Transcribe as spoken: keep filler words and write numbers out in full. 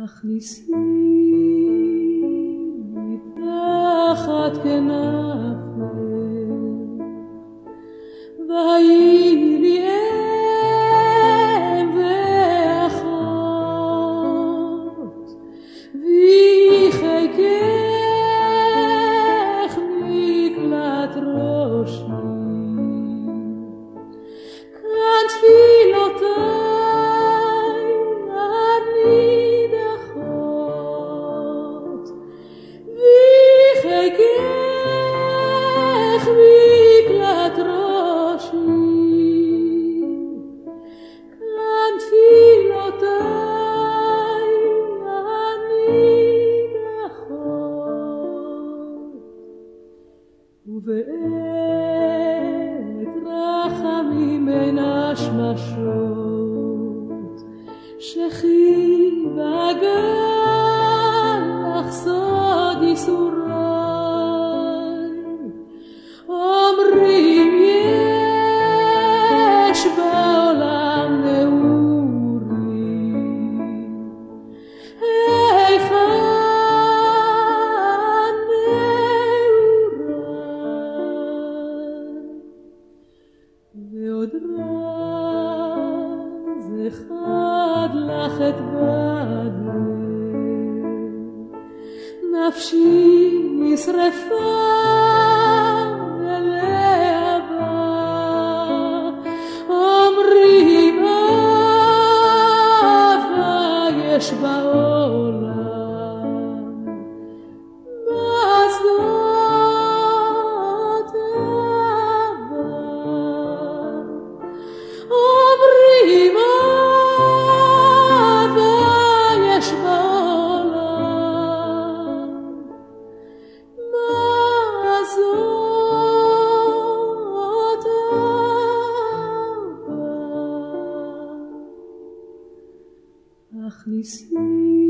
הכניסי מתחת כנפך, והיא לי אם ואחות, והיא חיקך מקלט ראשי. כאן תפילותיי הנידחות, והיא חיקך מקלט ראשי. כאן תפילותיי הנידחות, ובעת רחמים בין השמשות, שכי בגן לך סוד ייסורי, אומרים יש בעולם נעורים, היכן נעוריי, ועוד רז אחד לך את בדר, נפשי נשרפה אליה בא, אומרים אהבה יש בעולם, מה זאת אהבה? אומרים אהבה יש בעולם, מה זאת אהבה? הכניסי